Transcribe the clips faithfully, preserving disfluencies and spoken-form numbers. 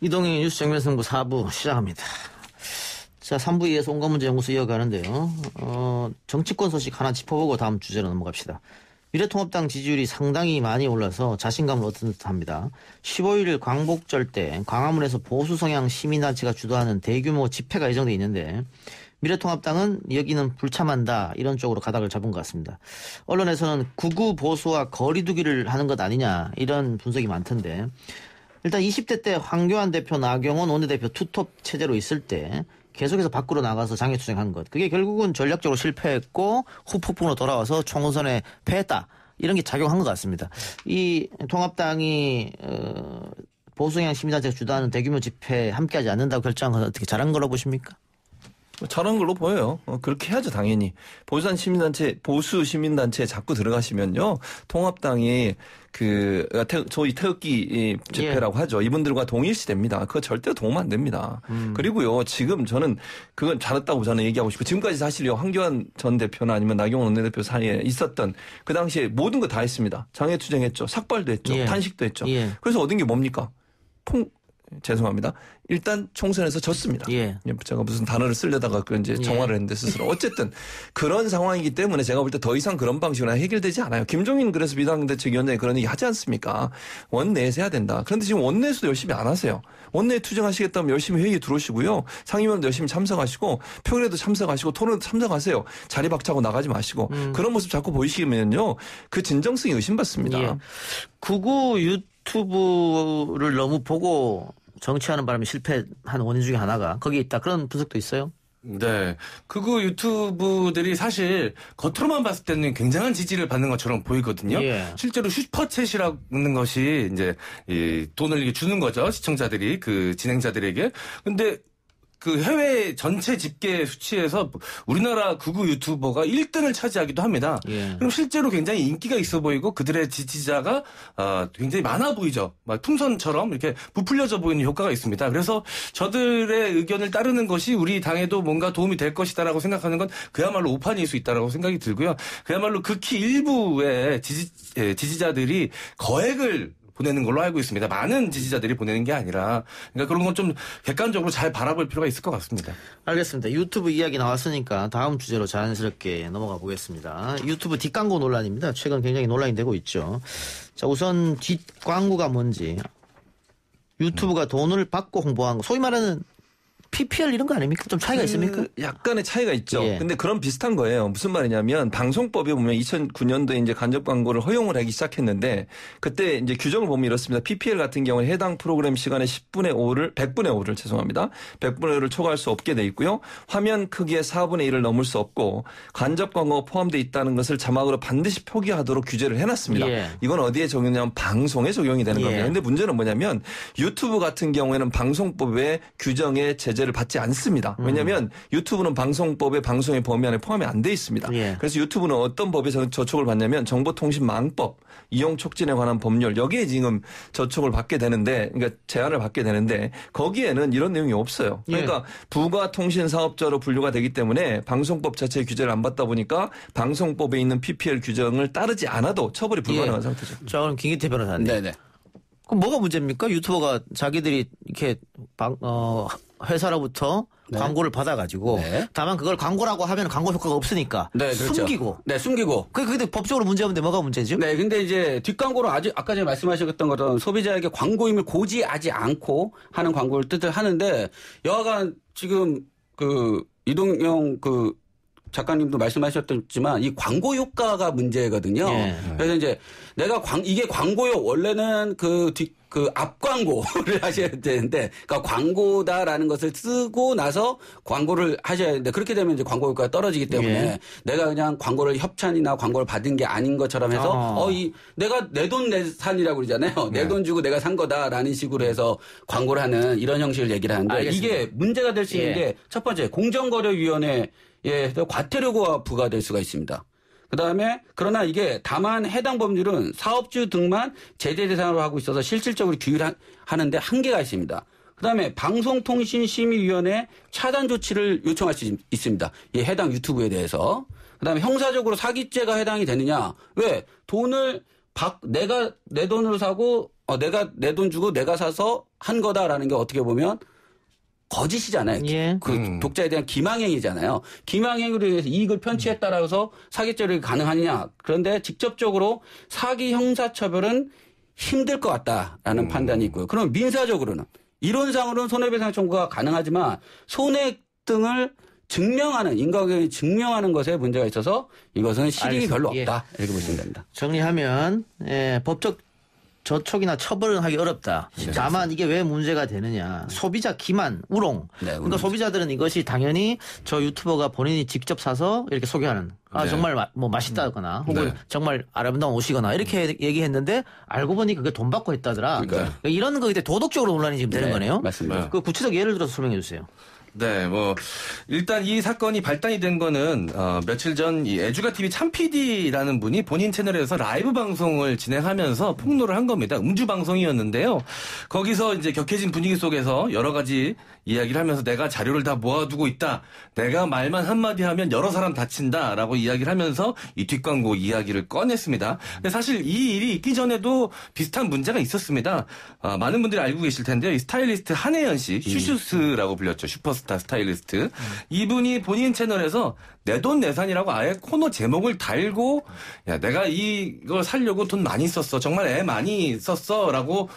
이동희 뉴스 정면승부 사 부 시작합니다. 자, 삼 부 이에서 온갖문제연구소 이어가는데요. 어, 정치권 소식 하나 짚어보고 다음 주제로 넘어갑시다. 미래통합당 지지율이 상당히 많이 올라서 자신감을 얻은 듯합니다. 십오 일 광복절 때 광화문에서 보수 성향 시민단체가 주도하는 대규모 집회가 예정돼 있는데 미래통합당은 여기는 불참한다 이런 쪽으로 가닥을 잡은 것 같습니다. 언론에서는 극우 보수와 거리두기를 하는 것 아니냐 이런 분석이 많던데 일단 이십 대 때 황교안 대표, 나경원 원내대표 투톱 체제로 있을 때 계속해서 밖으로 나가서 장애투쟁한 것. 그게 결국은 전략적으로 실패했고 후폭풍으로 돌아와서 총선에 패했다. 이런 게 작용한 것 같습니다. 이 통합당이 어, 보수성향 시민단체가 주도하는 대규모 집회에 함께하지 않는다고 결정한 건 어떻게 잘한 거라고 보십니까? 잘한 걸로 보여요. 어, 그렇게 해야죠, 당연히. 보수한 시민단체, 보수 시민단체에 자꾸 들어가시면요. 통합당이 그, 저희 태극기 집회라고 예. 하죠. 이분들과 동일시됩니다. 그거 절대 도움 안 됩니다. 음. 그리고요, 지금 저는 그건 잘했다고 저는 얘기하고 싶고, 지금까지 사실요, 황교안 전 대표나 아니면 나경원 원내대표 사이에 있었던 그 당시에 모든 거 다 했습니다. 장애투쟁했죠. 삭발도 했죠. 예. 탄식도 했죠. 예. 그래서 얻은 게 뭡니까? 통, 죄송합니다. 일단 총선에서 졌습니다. 예. 제가 무슨 단어를 쓰려다가 그 이제 정화를 했는데 스스로. 어쨌든 그런 상황이기 때문에 제가 볼 때 더 이상 그런 방식으로 해결되지 않아요. 김종인 그래서 비상대책위원장이 그런 얘기 하지 않습니까? 원내에서 해야 된다. 그런데 지금 원내에서도 열심히 안 하세요. 원내에 투쟁하시겠다면 열심히 회의에 들어오시고요. 상임위원도 열심히 참석하시고 표결에도 참석하시고 토론에도 참석하세요. 자리 박차고 나가지 마시고. 음. 그런 모습 자꾸 보이시면요. 그 진정성이 의심받습니다. 예. 극우 유튜브를 너무 보고 정치하는 바람에 실패한 원인 중에 하나가 거기에 있다. 그런 분석도 있어요? 네. 극우 유튜브들이 사실 겉으로만 봤을 때는 굉장한 지지를 받는 것처럼 보이거든요. 예. 실제로 슈퍼챗이라는 것이 이제 이 돈을 주는 거죠. 시청자들이 그 진행자들에게. 근데 그 해외 전체 집계 수치에서 우리나라 극우 유튜버가 일 등을 차지하기도 합니다. 예. 그럼 실제로 굉장히 인기가 있어 보이고 그들의 지지자가 어 굉장히 많아 보이죠. 막 풍선처럼 이렇게 부풀려져 보이는 효과가 있습니다. 그래서 저들의 의견을 따르는 것이 우리 당에도 뭔가 도움이 될 것이다라고 생각하는 건 그야말로 오판일 수 있다라고 생각이 들고요. 그야말로 극히 일부의 지지, 지지자들이 거액을 보내는 걸로 알고 있습니다. 많은 지지자들이 보내는 게 아니라 그러니까 그런 건 좀 객관적으로 잘 바라볼 필요가 있을 것 같습니다. 알겠습니다. 유튜브 이야기 나왔으니까 다음 주제로 자연스럽게 넘어가 보겠습니다. 유튜브 뒷광고 논란입니다. 최근 굉장히 논란이 되고 있죠. 자, 우선 뒷광고가 뭔지 유튜브가 돈을 받고 홍보한 거 소위 말하는 피피엘 이런 거 아닙니까? 좀 차이가 있습니까? 그 약간의 차이가 있죠. 예. 근데 그런 비슷한 거예요. 무슨 말이냐면 방송법에 보면 이천구 년도에 이제 간접 광고를 허용을 하기 시작했는데 그때 이제 규정을 보면 이렇습니다. 피피엘 같은 경우에 해당 프로그램 시간의 십분의 오를 백분의 오를 죄송합니다. 백분의 오를 초과할 수 없게 돼 있고요. 화면 크기의 사분의 일을 넘을 수 없고 간접 광고가 포함되어 있다는 것을 자막으로 반드시 표기하도록 규제를 해놨습니다. 예. 이건 어디에 적용되냐면 방송에 적용이 되는 예. 겁니다. 그런데 문제는 뭐냐면 유튜브 같은 경우에는 방송법의 규정에 제재 를 받지 않습니다. 왜냐하면 음. 유튜브는 방송법의 방송의 범위 안에 포함이 안 돼 있습니다. 예. 그래서 유튜브는 어떤 법에서 저촉을 받냐면 정보통신망법 이용 촉진에 관한 법률 여기에 지금 저촉을 받게 되는데 그러니까 제한을 받게 되는데 거기에는 이런 내용이 없어요. 그러니까 예. 부가통신사업자로 분류가 되기 때문에 방송법 자체의 규제를 안 받다 보니까 방송법에 있는 피피엘 규정을 따르지 않아도 처벌이 불가능한 예. 상태죠. 자, 그럼 김기태 변호사님. 네네. 그럼 뭐가 문제입니까? 유튜버가 자기들이 이렇게 방, 어, 회사로부터 네. 광고를 받아가지고 네. 다만 그걸 광고라고 하면 광고 효과가 없으니까 네, 그렇죠. 숨기고 네 숨기고 그게 근데 법적으로 문제 없는데 뭐가 문제죠? 네 근데 이제 뒷광고로 아주 아까 전에 말씀하셨던 것처럼 소비자에게 광고임을 고지하지 않고 하는 광고를 뜻을 하는데 여하간 지금 그 이동영 그 작가님도 말씀하셨지만 이 광고 효과가 문제거든요. 예. 그래서 이제 내가 광 이게 광고요. 원래는 그 뒤 그 앞 광고를 하셔야 되는데, 그러니까 광고다라는 것을 쓰고 나서 광고를 하셔야 되는데 그렇게 되면 이제 광고 효과가 떨어지기 때문에 예. 내가 그냥 광고를 협찬이나 광고를 받은 게 아닌 것처럼 해서 어, 이 내가 내 돈 내산이라고 그러잖아요. 내 돈 주고 내가 산 거다라는 식으로 해서 광고를 하는 이런 형식을 얘기를 하는데 알겠습니다. 이게 문제가 될 수 있는 예. 게 첫 번째 공정거래위원회 예, 과태료가 부과될 수가 있습니다. 그 다음에 그러나 이게 다만 해당 법률은 사업주 등만 제재 대상으로 하고 있어서 실질적으로 규율하는데 한계가 있습니다. 그 다음에 방송통신심의위원회 차단 조치를 요청할 수 있습니다. 이 해당 유튜브에 대해서. 그 다음에 형사적으로 사기죄가 해당이 되느냐. 왜? 돈을 박, 내가 내 돈으로 사고, 어, 내가 내 돈 주고 내가 사서 한 거다라는 게 어떻게 보면 거짓이잖아요. 예. 그 음. 독자에 대한 기망행위잖아요. 기망행위로 인해서 이익을 편취했다라서 사기죄를 가능하느냐. 그런데 직접적으로 사기 형사처벌은 힘들 것 같다라는 음. 판단이 있고요. 그럼 민사적으로는 이론상으로는 손해배상 청구가 가능하지만 손해 등을 증명하는 인과관계를 증명하는 것에 문제가 있어서 이것은 실익이 알겠습니다. 별로 없다. 예. 이렇게 보시면 됩니다. 정리하면 예, 법적 저촉이나 처벌은 하기 어렵다. 네. 다만 이게 왜 문제가 되느냐. 소비자 기만, 우롱. 네, 그러니까 소비자들은 이것이 당연히 저 유튜버가 본인이 직접 사서 이렇게 소개하는. 아, 네. 정말 마, 뭐 맛있다거나 혹은 네. 정말 아름다운 옷이거나 이렇게 얘기했는데 알고 보니 그게 돈 받고 했다더라. 그러니까 이런 거 이제 도덕적으로 논란이 지금 되는 네, 거네요. 맞습니다. 그 구체적 예를 들어서 설명해 주세요. 네, 뭐 일단 이 사건이 발단이 된 거는 어, 며칠 전 이 에듀가티비 참피디라는 분이 본인 채널에서 라이브 방송을 진행하면서 폭로를 한 겁니다. 음주 방송이었는데요. 거기서 이제 격해진 분위기 속에서 여러 가지 이야기를 하면서 내가 자료를 다 모아두고 있다. 내가 말만 한마디 하면 여러 사람 다친다라고 이야기를 하면서 이 뒷광고 이야기를 꺼냈습니다. 근데 사실 이 일이 있기 전에도 비슷한 문제가 있었습니다. 어, 많은 분들이 알고 계실 텐데요. 이 스타일리스트 한혜연 씨, 슈슈스라고 불렸죠. 슈퍼스타 스타일리스트. 음. 이분이 본인 채널에서 내돈내산이라고 아예 코너 제목을 달고 야 내가 이걸 사려고 돈 많이 썼어. 정말 애 많이 썼어. 라고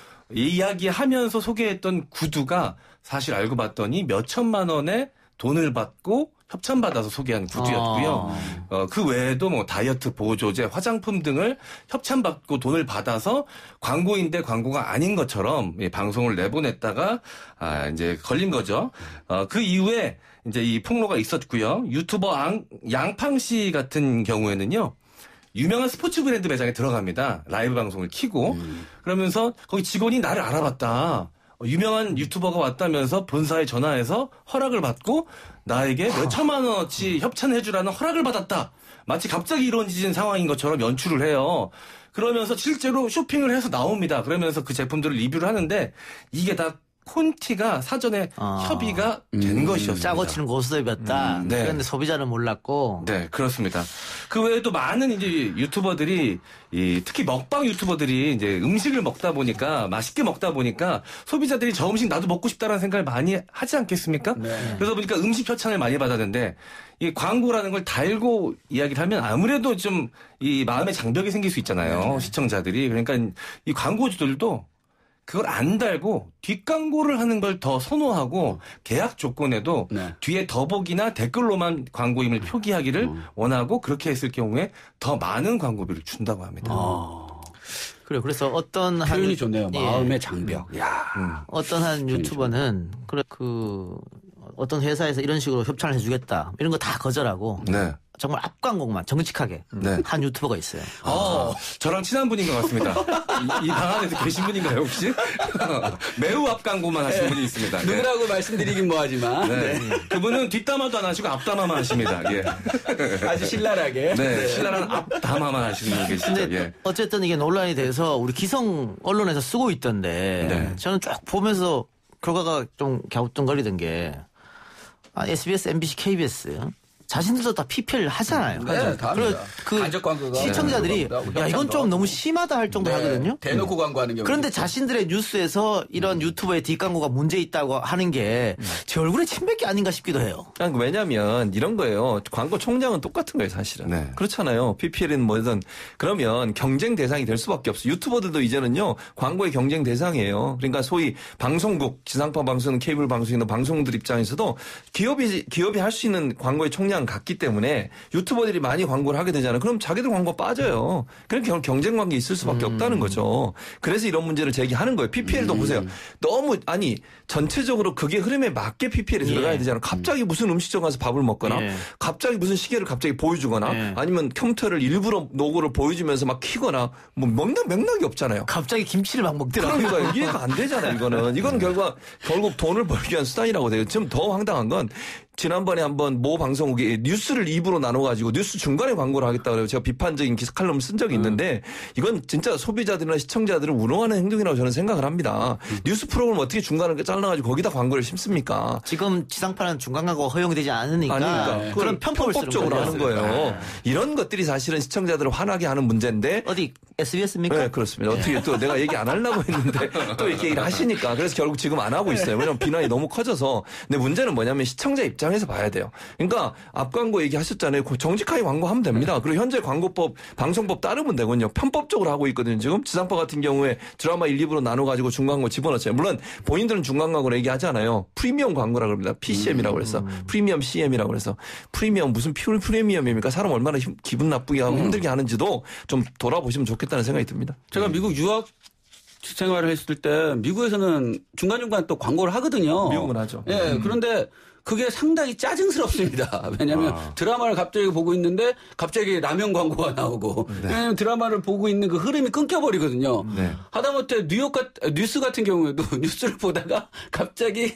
이야기하면서 소개했던 구두가 사실 알고 봤더니 몇 천만 원의 돈을 받고 협찬받아서 소개한 구두였고요. 아. 어, 그 외에도 뭐 다이어트 보조제, 화장품 등을 협찬받고 돈을 받아서 광고인데 광고가 아닌 것처럼 예, 방송을 내보냈다가 아, 이제 걸린 거죠. 어, 그 이후에 이제 이 폭로가 있었고요. 유튜버 양, 양팡 씨 같은 경우에는요. 유명한 스포츠 브랜드 매장에 들어갑니다. 라이브 방송을 켜고 음. 그러면서 거기 직원이 나를 알아봤다. 유명한 유튜버가 왔다면서 본사에 전화해서 허락을 받고 나에게 몇 천만 원어치 협찬해주라는 허락을 받았다. 마치 갑자기 이루어진 상황인 것처럼 연출을 해요. 그러면서 실제로 쇼핑을 해서 나옵니다. 그러면서 그 제품들을 리뷰를 하는데 이게 다 콘티가 사전에 아. 협의가 된 음. 것이었습니다. 짜고 치는 고스톱이었다. 음. 네. 그런데 소비자는 몰랐고. 네, 그렇습니다. 그 외에도 많은 이제 유튜버들이 이 특히 먹방 유튜버들이 이제 음식을 먹다 보니까 맛있게 먹다 보니까 소비자들이 저 음식 나도 먹고 싶다라는 생각을 많이 하지 않겠습니까? 네. 그러다 보니까 음식 협찬을 많이 받았는데 이 광고라는 걸 달고 이야기를 하면 아무래도 좀 이 마음의 장벽이 생길 수 있잖아요. 네. 시청자들이. 그러니까 이 광고주들도 그걸 안 달고 뒷광고를 하는 걸 더 선호하고 계약 조건에도 네. 뒤에 더보기나 댓글로만 광고임을 표기하기를 음. 원하고 그렇게 했을 경우에 더 많은 광고비를 준다고 합니다. 아. 그래 그래서 어떤 표현이 한 좋네요. 예. 마음의 장벽. 야. 음. 어떤 한 유튜버는 그래 그 어떤 회사에서 이런 식으로 협찬을 해주겠다 이런 거 다 거절하고. 네. 정말 앞광고만 정직하게 네. 한 유튜버가 있어요. 어, 저랑 친한 분인 것 같습니다. 이, 이 방 안에서 계신 분인가요 혹시? 매우 앞광고만 하시는 네. 분이 있습니다. 누구라고 네. 말씀드리긴 뭐하지만 네. 네. 그분은 뒷담화도 안 하시고 앞담화만 하십니다. 예. 아주 신랄하게. 네, 네. 신랄한 앞담화만 하시는 분이 계시죠. 예. 어쨌든 이게 논란이 돼서 우리 기성 언론에서 쓰고 있던데 네. 저는 쭉 보면서 결과가 좀 갸우뚱거리던 게 아, 에스비에스, 엠비씨, 케이비에스 자신들도 다 피피엘을 하잖아요. 네, 그리고 그 간접 광고가 시청자들이 야 이건 좀 너무 심하다 할 정도 네, 하거든요. 대놓고 광고하는 경우. 그런데 자신들의 뉴스에서 이런 음. 유튜버의 뒷광고가 문제 있다고 하는 게 제 얼굴에 침뱉기 아닌가 싶기도 해요. 왜냐하면 이런 거예요. 광고 총량은 똑같은 거예요, 사실은. 네. 그렇잖아요. 피피엘은 뭐든 그러면 경쟁 대상이 될 수밖에 없어요. 유튜버들도 이제는요 광고의 경쟁 대상이에요. 그러니까 소위 방송국, 지상파 방송, 케이블 방송이나 방송들 입장에서도 기업이 기업이 할 수 있는 광고의 총량 같기 때문에 유튜버들이 많이 광고를 하게 되잖아요. 그럼 자기들 광고 빠져요. 그러니까 경쟁 관계 있을 수밖에 음. 없다는 거죠. 그래서 이런 문제를 제기하는 거예요. 피피엘도 음. 보세요. 너무 아니 전체적으로 그게 흐름에 맞게 피피엘이 예. 들어가야 되잖아요. 갑자기 무슨 음식점 가서 밥을 먹거나 예. 갑자기 무슨 시계를 갑자기 보여주거나 예. 아니면 컴퓨터를 일부러 노고를 보여주면서 막 키거나 뭐 먹는 맥락이 없잖아요. 갑자기 김치를 막 먹더라고요. 그러니까 이해가 안 되잖아요. 이거는 이거는 결국 결국 돈을 벌기 위한 수단이라고 돼요. 지금 더 황당한 건 지난번에 한번 모 방송국이 뉴스를 이 부로 나눠가지고 뉴스 중간에 광고를 하겠다 그래요. 제가 비판적인 기사 칼럼을 쓴 적이 있는데 이건 진짜 소비자들이나 시청자들을 우롱하는 행동이라고 저는 생각을 합니다. 음. 뉴스 프로그램 어떻게 중간에 잘라가지고 거기다 광고를 심습니까? 지금 지상파는 중간 광고가 허용되지 않으니까 아니니까. 그런 편법을 편법적으로 하는 거예요. 네. 이런 것들이 사실은 시청자들을 화나게 하는 문제인데 어디 에스비에스입니까? 네, 그렇습니다. 네. 어떻게 또 내가 얘기 안 하려고 했는데 또 이렇게 얘기를 하시니까 그래서 결국 지금 안 하고 있어요. 왜냐하면 비난이 너무 커져서. 근데 문제는 뭐냐면 시청자 입장에서 봐야 돼요. 그러니까 앞 광고 얘기하셨잖아요. 정직하게 광고하면 됩니다. 그리고 현재 광고법, 방송법 따르면 되거든요. 편법적으로 하고 있거든요. 지금 지상파 같은 경우에 드라마 일, 이 부로 나눠가지고 중광고 집어넣었어요. 물론 본인들은 중광광고로 얘기하잖아요. 프리미엄 광고라고 합니다. 피씨엠이라고 그래서 프리미엄 씨엠이라고 그래서 프리미엄 무슨 퓨 프리미엄입니까? 사람 얼마나 힘, 기분 나쁘게 하고 힘들게 하는지도 좀 돌아보시면 좋겠다는 생각이 듭니다. 제가 미국 유학 생활을 했을 때 미국에서는 중간중간 또 광고를 하거든요. 미국은 하죠. 예, 네, 그런데 그게 상당히 짜증스럽습니다. 왜냐하면 아. 드라마를 갑자기 보고 있는데 갑자기 라면 광고가 나오고 네. 왜냐하면 드라마를 보고 있는 그 흐름이 끊겨버리거든요. 네. 하다못해 뉴욕 같, 뉴스 같은 경우에도 뉴스를 보다가 갑자기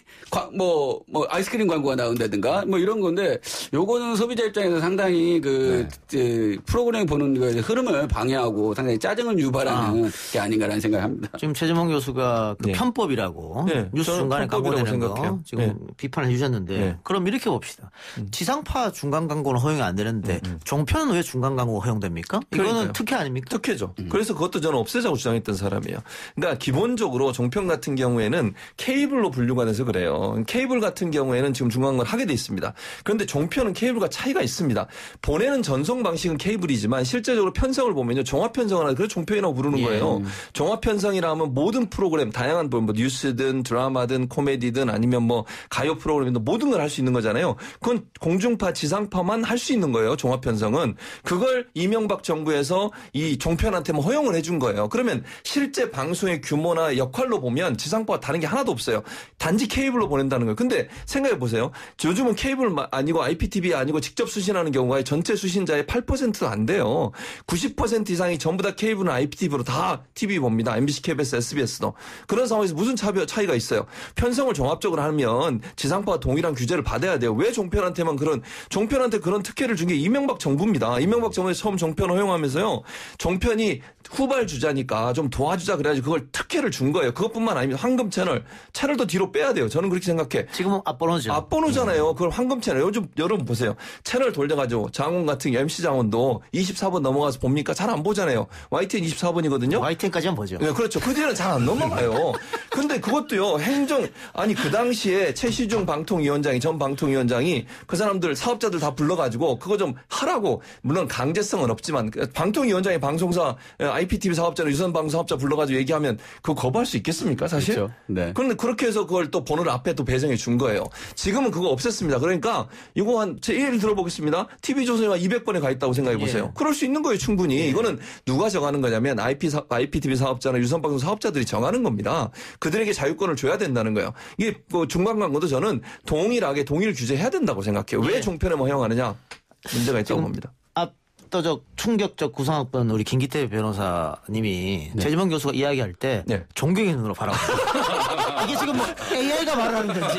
뭐, 뭐 아이스크림 광고가 나온다든가 뭐 이런 건데 요거는 소비자 입장에서 상당히 그 네. 프로그램 보는 그 흐름을 방해하고 상당히 짜증을 유발하는 아. 게 아닌가라는 생각을 합니다. 지금 최재봉 교수가 그 네. 편법이라고 네. 뉴스 중간에 광고되는 거 지금 네. 비판해 주셨는데 네. 그럼 이렇게 봅시다. 음. 지상파 중간 광고는 허용이 안 되는데 음, 음. 종편은 왜 중간 광고가 허용됩니까? 이거는 그러니까요. 특혜 아닙니까? 특혜죠. 음. 그래서 그것도 저는 없애자고 주장했던 사람이에요. 그러니까 기본적으로 종편 같은 경우에는 케이블로 분류가 돼서 그래요. 케이블 같은 경우에는 지금 중간 광고를 하게 돼 있습니다. 그런데 종편은 케이블과 차이가 있습니다. 보내는 전송 방식은 케이블이지만 실제적으로 편성을 보면요. 종합 편성을 하는 그래서 종편이라고 부르는 예. 거예요. 종합 편성이라 하면 모든 프로그램 다양한 뭐 뉴스든 드라마든 코미디든 아니면 뭐 가요 프로그램이든 모든 걸 할 수 있는 거잖아요. 그건 공중파, 지상파만 할 수 있는 거예요. 종합 편성은. 그걸 이명박 정부에서 이 종편한테만 허용을 해준 거예요. 그러면 실제 방송의 규모나 역할로 보면 지상파와 다른 게 하나도 없어요. 단지 케이블로 보낸다는 거예요. 근데 생각해 보세요. 요즘은 케이블 아니고 아이피티비 아니고 직접 수신하는 경우가 전체 수신자의 팔 퍼센트도 안 돼요. 구십 퍼센트 이상이 전부 다 케이블은 아이피티비로 다 티비 봅니다. 엠비씨, 케이비에스, 에스비에스도. 그런 상황에서 무슨 차이가 있어요. 편성을 종합적으로 하면 지상파와 동일한 규제를 받아야 돼요. 왜 종편한테만 그런 종편한테 그런 특혜를 준 게 이명박 정부입니다. 이명박 정부에서 처음 종편 허용하면서요. 종편이 후발 주자니까 좀 도와주자 그래가지고 그걸 특혜를 준 거예요. 그것뿐만 아니면 황금 채널 채널도 뒤로 빼야 돼요. 저는 그렇게 생각해. 지금은 앞번호죠. 앞번호잖아요. 그걸 황금 채널. 요즘 여러분 보세요. 채널 돌려가지고 장원 같은 엠씨 장원도 이십사 번 넘어가서 봅니까? 잘 안 보잖아요. 와이티엔 이십사 번이거든요. 와이티엔까지는 보죠. 네, 그렇죠. 그 뒤에는 잘 안 넘어가요. 근데 그것도요. 행정 아니 그 당시에 최시중 방통위원장이 전 방통위원장이 그 사람들 사업자들 다 불러가지고 그거 좀 하라고 물론 강제성은 없지만 방통위원장이 방송사 아이피티비 사업자나 유선방송 사업자 불러가지고 얘기하면 그거 거부할 수 있겠습니까 사실? 그렇죠. 네. 그런데 그렇게 해서 그걸 또 번호를 앞에 또 배정해 준 거예요. 지금은 그거 없앴습니다. 그러니까 이거 한 제 예를 들어보겠습니다. 티비조선이 이백 번에 가 있다고 생각해 보세요. 예. 그럴 수 있는 거예요 충분히. 예. 이거는 누가 정하는 거냐면 아이피 사, 아이피티비 사업자나 유선방송 사업자들이 정하는 겁니다. 그들에게 자유권을 줘야 된다는 거예요. 이게 뭐 중간 광고도 저는 동일하게 동일 규제해야 된다고 생각해요. 왜 종편에만 허용하느냐 문제가 있다고 봅니다. 압도적 충격적 구성학번 우리 김기태 변호사님이 네. 최재봉 교수가 이야기할 때 네. 존경의 눈으로 바라봅니다. 이게 지금 뭐 에이아이가 말하는 건지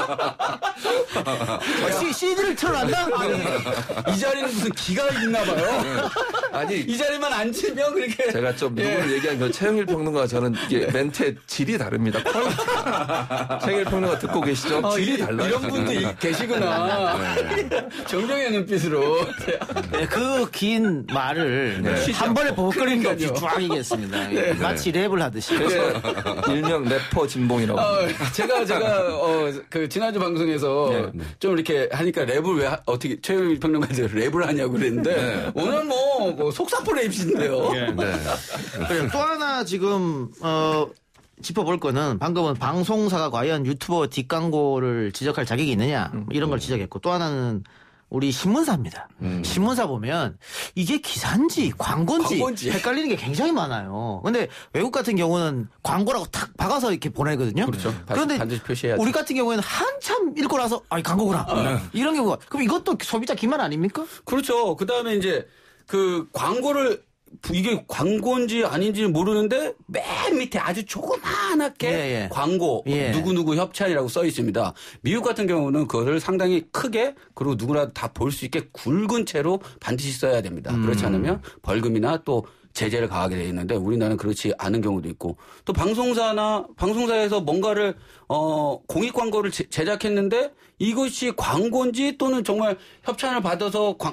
씨, 씨디를 틀어놨나? 이 자리는 무슨 기가 있나 봐요. 아니 이 자리만 앉으면 그렇게 제가 좀 예. 누구를 얘기한 건 최영일 평론가가 저는 이게 멘트의 질이 다릅니다. 최영일 평론가 듣고 계시죠? 어, 질이 이, 달라요. 이런 분도 계시구나. 네. 존경의 눈빛으로. 네, 그 긴 말을 네. 한 번에 버벅거리는 게 없이 쫙 얘기했습니다. 네. 마치 랩을 하듯이. 그래서 일명 래퍼 진봉이라고. 어, 제가 제가 어, 그 지난주 방송에서 네. 좀 이렇게 하니까 랩을 왜 하, 어떻게 최영일 평론가한테 랩을 하냐고 그랬는데 네. 오늘 뭐, 뭐 속사포 랩이신데요. 네. 네. 또 하나 지금 어. 짚어볼 거는 방금은 방송사가 과연 유튜버 뒷광고를 지적할 자격이 있느냐 이런 걸 지적했고 또 하나는 우리 신문사입니다. 음. 신문사 보면 이게 기사인지 광고인지, 광고인지 헷갈리는 게 굉장히 많아요. 근데 외국 같은 경우는 광고라고 탁 박아서 이렇게 보내거든요. 그렇죠. 그런데 반드시 표시해야죠. 우리 같은 경우에는 한참 읽고 나서 아니 광고구나. 아. 이런 경우가. 그럼 이것도 소비자 기만 아닙니까? 그렇죠. 그다음에 이제 그 광고를 이게 광고인지 아닌지 모르는데 맨 밑에 아주 조그만하게 예, 예. 광고 예. 누구누구 협찬이라고 써 있습니다. 미국 같은 경우는 그거를 상당히 크게 그리고 누구나 다 볼 수 있게 굵은 채로 반드시 써야 됩니다. 음. 그렇지 않으면 벌금이나 또 제재를 가하게 돼 있는데 우리나라는 그렇지 않은 경우도 있고 또 방송사나 방송사에서 뭔가를 어 공익 광고를 제, 제작했는데 이것이 광고인지 또는 정말 협찬을 받아서 광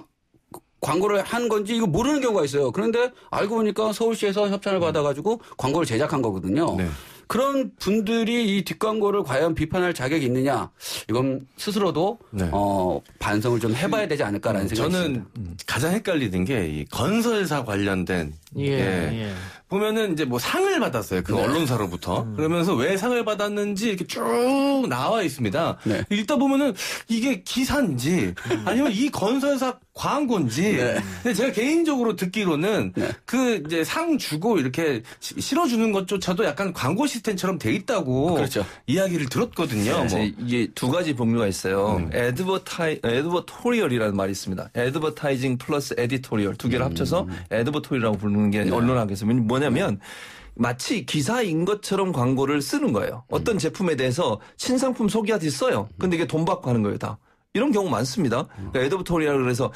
광고를 한 건지 이거 모르는 경우가 있어요. 그런데 알고 보니까 서울시에서 협찬을 받아가지고 광고를 제작한 거거든요. 네. 그런 분들이 이 뒷광고를 과연 비판할 자격이 있느냐 이건 스스로도 네. 어, 반성을 좀 해봐야 되지 않을까라는 생각이 저는 있습니다. 가장 헷갈리는 게 이 건설사 관련된 예, 예. 예. 보면은 이제 뭐 상을 받았어요. 그 네. 언론사로부터. 음. 그러면서 왜 상을 받았는지 이렇게 쭉 나와 있습니다. 네. 읽다 보면은 이게 기사인지 음. 아니면 이 건설사 광고인지. 네. 근데 제가 개인적으로 듣기로는 네. 그 이제 상 주고 이렇게 실어주는 것조차도 약간 광고 시스템처럼 돼 있다고 그렇죠. 이야기를 들었거든요. 네. 뭐. 이게 두 가지 종류가 있어요. 음. 에드버타이, 에드버토리얼이라는 말이 있습니다. 에드버타이징 플러스 에디토리얼 두 개를 음. 합쳐서 에드버토리얼이라고 부르는 게 네. 언론학에서 뭐냐면 마치 기사인 것처럼 광고를 쓰는 거예요. 어떤 음. 제품에 대해서 신상품 소개하듯이 써요. 근데 이게 돈 받고 하는 거예요, 다. 이런 경우 많습니다. 그러니까 에드버토리얼 그래서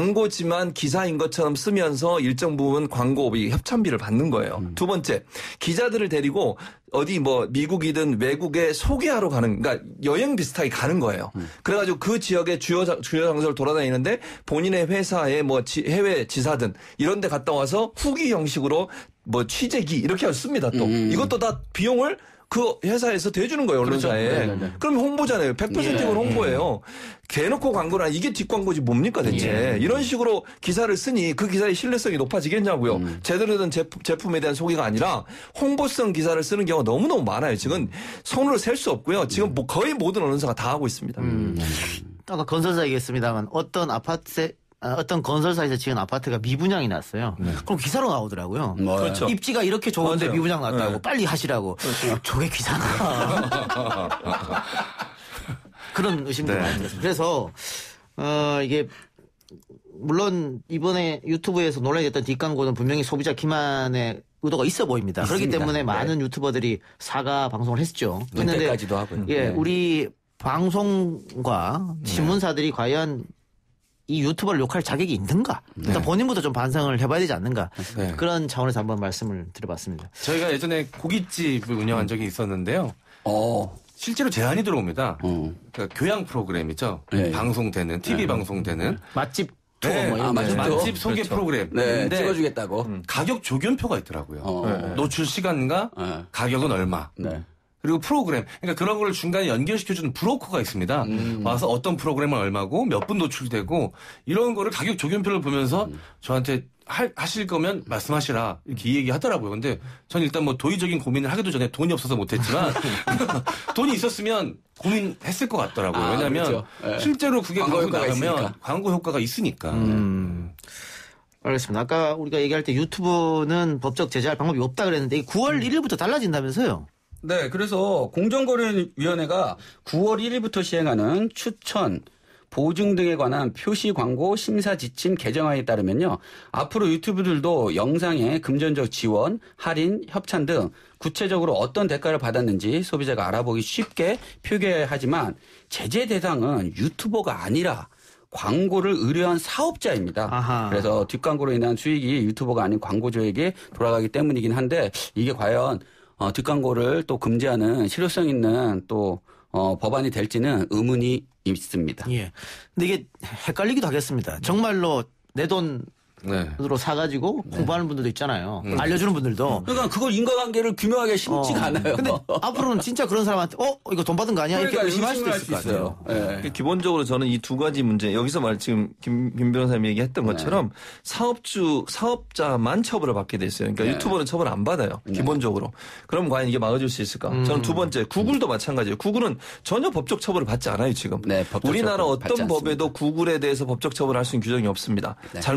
광고지만 기사인 것처럼 쓰면서 일정 부분 광고비, 협찬비를 받는 거예요. 음. 두 번째, 기자들을 데리고 어디 뭐 미국이든 외국에 소개하러 가는, 그러니까 여행 비슷하게 가는 거예요. 음. 그래가지고 그 지역의 주요, 주요 장소를 돌아다니는데 본인의 회사에 뭐 지, 해외 지사든 이런 데 갔다 와서 후기 형식으로 뭐 취재기 이렇게 씁니다 또. 음. 이것도 다 비용을 그 회사에서 대주는 거예요, 언론사에. 그렇죠. 그럼 홍보잖아요. 백 퍼센트 이건 예. 홍보예요. 대놓고 광고는 이게 뒷광고지 뭡니까 대체. 예. 이런 식으로 기사를 쓰니 그 기사의 신뢰성이 높아지겠냐고요. 음. 제대로 된 제품, 제품에 대한 소개가 아니라 홍보성 기사를 쓰는 경우가 너무너무 많아요. 지금 손으로 셀 수 없고요. 지금 뭐 거의 모든 언론사가 다 하고 있습니다. 음. 아까 건설사 얘기했습니다만 어떤 아파트에 어떤 건설사에서 지은 아파트가 미분양이 났어요. 네. 그럼 기사로 나오더라고요. 네. 그렇죠. 입지가 이렇게 좋은데 맞아요. 미분양 났다고 네. 빨리 하시라고. 그렇죠. 저게 기사나. 그런 의심도 네. 많이 들었어요. 그래서 어 이게 물론 이번에 유튜브에서 논란이 됐던 뒷광고는 분명히 소비자 기만의 의도가 있어 보입니다. 있습니다. 그렇기 때문에 네. 많은 유튜버들이 사과 방송을 했죠. 그런데 까지도 하고요. 예, 우리 방송과 신문사들이 네. 과연 이 유튜버를 욕할 자격이 있는가? 네. 일단 본인부터 좀 반성을 해봐야 되지 않는가? 네. 그런 차원에서 한번 말씀을 드려봤습니다. 저희가 예전에 고깃집을 운영한 적이 있었는데요. 어. 실제로 제안이 들어옵니다. 어. 그러니까 교양 프로그램이죠. 네. 방송되는 티비 네. 방송되는 맛집 투어 네. 뭐 이런 아, 맛집, 맛집 소개 그렇죠. 프로그램. 네. 찍어주겠다고. 음. 가격 조견표가 있더라고요. 어. 네. 노출 시간과 네. 가격은 얼마. 네. 그리고 프로그램, 그러니까 그런 걸 중간에 연결시켜주는 브로커가 있습니다. 음. 와서 어떤 프로그램은 얼마고 몇 분 노출되고 이런 거를 가격 조견표를 보면서 음. 저한테 하, 하실 거면 말씀하시라 이렇게 얘기 하더라고요. 근데 전 일단 뭐 도의적인 고민을 하기도 전에 돈이 없어서 못했지만 돈이 있었으면 고민했을 것 같더라고요. 아, 왜냐하면 그렇죠. 네. 실제로 그게 광고 나가면 있으니까. 광고 효과가 있으니까. 음. 알겠습니다. 아까 우리가 얘기할 때 유튜브는 법적 제재할 방법이 없다 그랬는데 구월 일일부터 달라진다면서요? 네, 그래서 공정거래위원회가 구월 일일부터 시행하는 추천, 보증 등에 관한 표시 광고 심사 지침 개정안에 따르면요. 앞으로 유튜브들도 영상에 금전적 지원, 할인, 협찬 등 구체적으로 어떤 대가를 받았는지 소비자가 알아보기 쉽게 표기하지만 제재 대상은 유튜버가 아니라 광고를 의뢰한 사업자입니다. 아하. 그래서 뒷광고로 인한 수익이 유튜버가 아닌 광고주에게 돌아가기 때문이긴 한데 이게 과연 어, 뒷광고를 또 금지하는 실효성 있는 또 어, 법안이 될지는 의문이 있습니다. 예. 근데 이게 헷갈리기도 하겠습니다. 정말로 내 돈 네. 으로 사가지고 네. 공부하는 분들도 있잖아요. 음. 알려주는 분들도. 그러니까 그걸 인과관계를 규명하기가 쉽지가 어. 않아요. 근데 앞으로는 진짜 그런 사람한테 어 이거 돈 받은 거 아니야? 그러니까 이렇게 의심할 수도 있을 것 같아요. 네. 기본적으로 저는 이 두 가지 문제 여기서 말 지금 김, 김 변호사님이 얘기했던 네. 것처럼 사업주 사업자만 처벌을 받게 돼 있어요. 그러니까 네. 유튜버는 처벌 안 받아요. 네. 기본적으로. 그럼 과연 이게 막아줄 수 있을까? 음. 저는 두 번째 구글도 마찬가지예요. 구글은 전혀 법적 처벌을 받지 않아요 지금. 네, 우리나라 어떤 법에도 구글에 대해서 법적 처벌할 수 있는 규정이 없습니다. 네. 잘못된 영상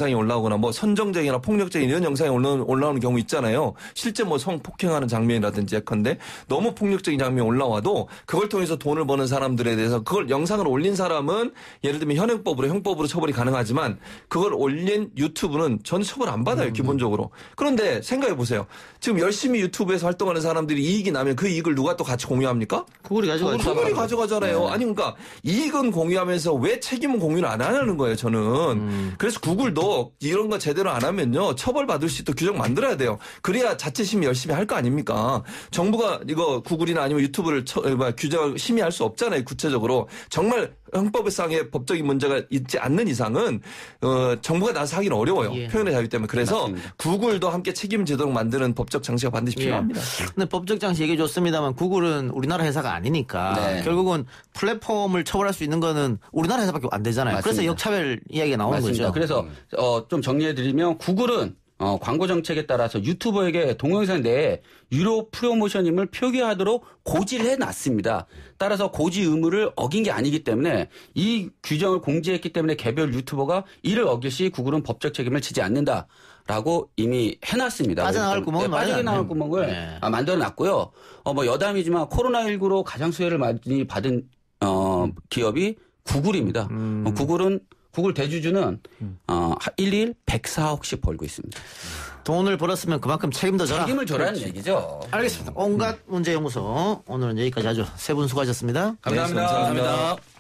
영상이 올라오거나 뭐 선정적이나 폭력적인 이런 영상이 올라오는, 올라오는 경우 있잖아요. 실제 뭐 성폭행하는 장면이라든지 예컨대 너무 폭력적인 장면이 올라와도 그걸 통해서 돈을 버는 사람들에 대해서 그걸 영상을 올린 사람은 예를 들면 현행법으로 형법으로 처벌이 가능하지만 그걸 올린 유튜브는 전 처벌 안 받아요. 음. 기본적으로. 그런데 생각해 보세요. 지금 열심히 유튜브에서 활동하는 사람들이 이익이 나면 그 이익을 누가 또 같이 공유합니까? 구글이 가져가죠. 구글이 가져가잖아요. 네. 아니 그러니까 이익은 공유하면서 왜 책임은 공유를 안 하는 거예요. 저는. 음. 그래서 구글도 이런 거 제대로 안 하면요. 처벌받을 수 있도록 규정 만들어야 돼요. 그래야 자체심의 열심히 할 거 아닙니까? 정부가 이거 구글이나 아니면 유튜브를 처, 규정을 심의할 수 없잖아요. 구체적으로. 정말 형법상의 법적인 문제가 있지 않는 이상은 어, 정부가 나서 하기는 어려워요. 예. 표현의 자유 때문에. 그래서 맞습니다. 구글도 함께 책임지도록 만드는 법적 장치가 반드시 예. 필요합니다. 근데 법적 장치 얘기해 줬습니다만 구글은 우리나라 회사가 아니니까 네. 결국은 플랫폼을 처벌할 수 있는 거는 우리나라 회사밖에 안 되잖아요. 맞습니다. 그래서 역차별 이야기가 나오는 맞습니다. 거죠. 그래서 어, 좀 정리해드리면 구글은 어, 광고 정책에 따라서 유튜버에게 동영상 내에 유료 프로모션임을 표기하도록 고지를 해놨습니다. 따라서 고지 의무를 어긴 게 아니기 때문에 이 규정을 공지했기 때문에 개별 유튜버가 이를 어길 시 구글은 법적 책임을 지지 않는다라고 이미 해놨습니다. 빠져나갈 구멍을 네, 빠져나갈 구멍을 네. 만들어놨고요. 어, 뭐 여담이지만 코로나십구로 가장 수혜를 많이 받은 어, 기업이 구글입니다. 음. 어, 구글은 구글 대주주는 음. 어, 일일 백사억씩 벌고 있습니다. 돈을 벌었으면 그만큼 책임도 져라. 책임을 져라는 그렇지. 얘기죠. 알겠습니다. 온갖 문제연구소 오늘은 여기까지 하죠. 세 분 수고하셨습니다. 감사합니다. 네, 감사합니다. 감사합니다.